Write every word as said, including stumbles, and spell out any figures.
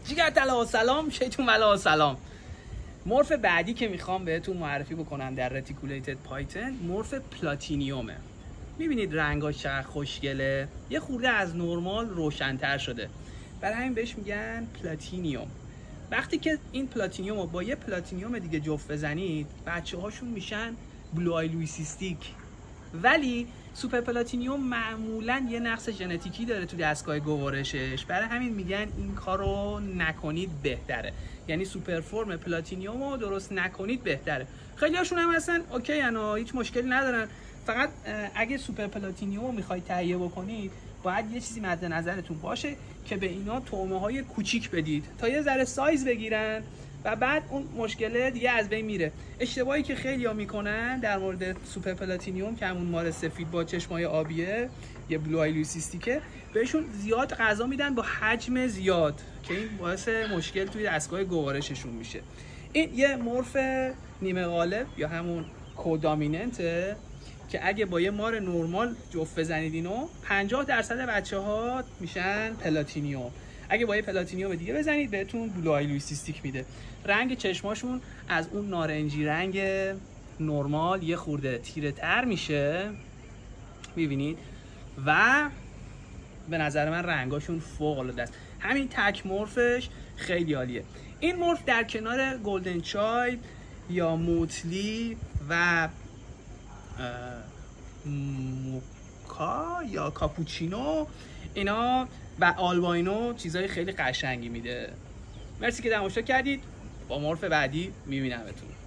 جیگر طلا و سلام، شیطون بلا و سلام. مورف بعدی که میخوام بهتون معرفی بکنم در رتیکولیتد پایتن مورف پلاتینیومه. میبینید رنگاش چقدر خوشگله، یه خورده از نرمال روشن‌تر شده، برای همین بهش میگن پلاتینیوم. وقتی که این پلاتینیوم رو با یه پلاتینیوم دیگه جفت بزنید، بچه هاشون میشن بلو آی لویسیستیک. ولی سوپر پلاتینیوم معمولا یه نقص ژنتیکی داره تو دستگاه گوارشش، برای همین میگن این کارو نکنید بهتره. یعنی سوپر فرم پلاتینیوم رو درست نکنید بهتره. خیلی هاشون هم هستن اوکی انا هیچ مشکلی ندارن، فقط اگه سوپر پلاتینیوم رو میخواید تهیه بکنید باید یه چیزی مد نظرتون باشه که به اینا طعمه های کوچیک بدید تا یه ذره سایز بگیرن و بعد اون مشکله دیگه از بین میره. اشتباهی که خیلی‌ها میکنن در مورد سوپر پلاتینیوم که همون مار سفید با چشمای آبیه، یه بلو آی لویسیستیکه، بهشون زیاد غذا میدن با حجم زیاد که این باعث مشکل توی دستگاه گوارششون میشه. این یه مورف نیمه غالب یا همون کودامیننته که اگه با یه مار نرمال جفت بزنید اینو پنجاه درصد بچه‌ها میشن پلاتینیوم. اگه با یه پلاتینیوم دیگه بزنید بهتون بلو آی لویسیستیک میده. رنگ چشماشون از اون نارنجی رنگ نرمال یه خورده تیره تر میشه، میبینید، و به نظر من رنگاشون فوق العاده است. همین تک مورفش خیلی عالیه. این مورف در کنار گلدن چایلد یا موتلی و موکا یا کاپوچینو اینا و آلباینو چیزای خیلی قشنگی میده. مرسی که تماشا کردید. با مورف بعدی میبینمتون.